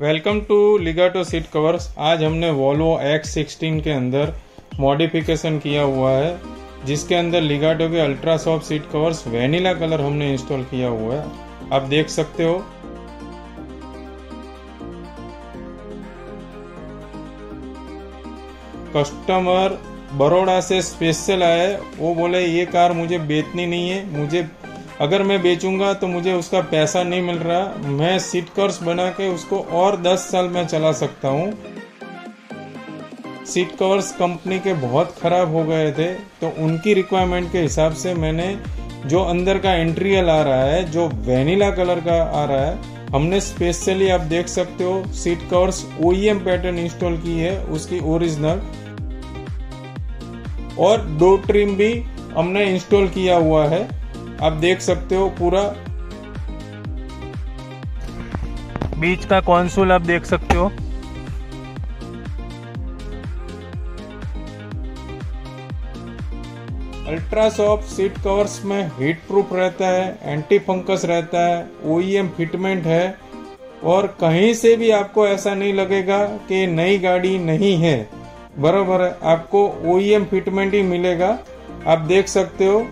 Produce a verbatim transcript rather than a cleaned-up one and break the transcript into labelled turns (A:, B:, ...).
A: Welcome to Ligato seat covers. आज हमने Volvo x sixteen के अंदर मॉडिफिकेशन किया हुआ है, जिसके अंदर लिगाटो के ultra soft seat covers vanilla colour हमने इंस्टॉल किया हुआ है। आप देख सकते हो। कस्टमर बड़ौदा से स्पेशल आए, वो बोले ये कार मुझे बेचनी नहीं है, मुझे अगर मैं बेचूंगा तो मुझे उसका पैसा नहीं मिल रहा, मैं सीट कवर्स बना के उसको और दस साल में चला सकता हूँ। सीट कवर्स कंपनी के बहुत खराब हो गए थे, तो उनकी रिक्वायरमेंट के हिसाब से मैंने जो अंदर का इंटीरियर आ रहा है, जो वैनिला कलर का आ रहा है, हमने स्पेशली आप देख सकते हो seat covers OEM pattern install की है, उसकी ओरिजिनल, और दो ट्रिम भी हमने इंस्टॉल किया हुआ है। आप देख सकते हो पूरा बीच का कंसोल आप देख सकते हो। अल्ट्रा सॉफ्ट सीट कवर्स में हीट प्रूफ रहता है, एंटी फंगस रहता है, ओईएम फिटमेंट है, और कहीं से भी आपको ऐसा नहीं लगेगा कि नई गाड़ी नहीं है, बराबर है, आपको ओईएम फिटमेंट ही मिलेगा। आप देख सकते हो।